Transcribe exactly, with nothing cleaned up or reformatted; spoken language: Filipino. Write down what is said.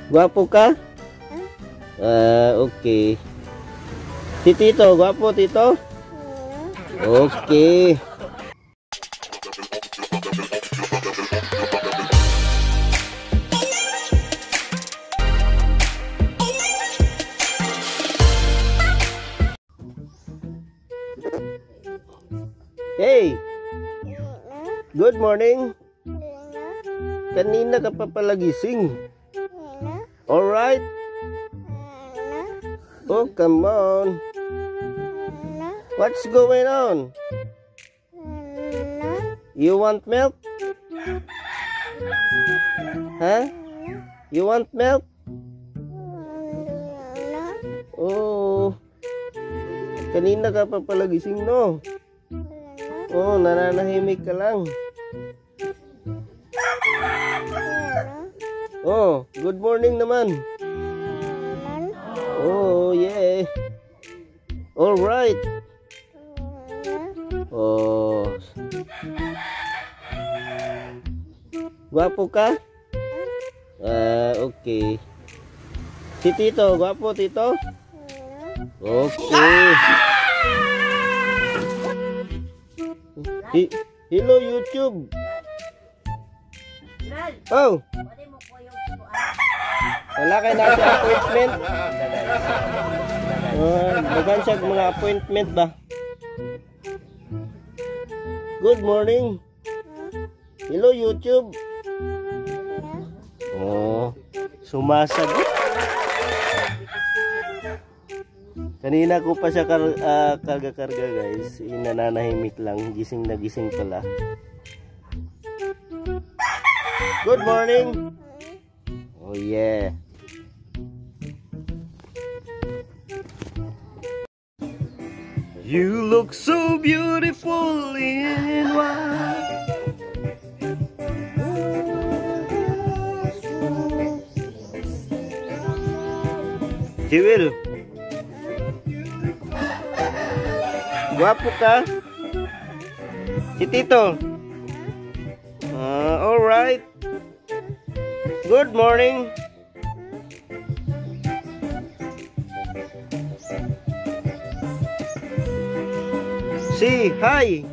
Gwapo ka? Ah, okay. Si Tito, gwapo Tito? Okay. Hey! Good morning! Kanina ka pa pala gising. Alright? Oh, come on. What's going on? You want milk? Huh? You want milk? Oh. Kanina ka pa pala gising, no? Oh, nananahimik ka lang. Oh, good morning naman. Oh, yeah. All right. Oh. Gwapo ka? Ah, okay. Si Tito, gwapo Tito? Okay. Hi Hello YouTube. Oh. Wala kayo na sa appointment. Oh, bagan siya mga appointment ba? Good morning. Hello YouTube. Oh, sumasagot. Kanina ko pa siya kar uh, karga-karga guys. Nananahimik lang. Gising na gising pala. Good morning. Oh yeah. You look so beautiful in white. Jiwil. Guwapo ka? Si Tito. Uh, all right. Good morning. See, hi.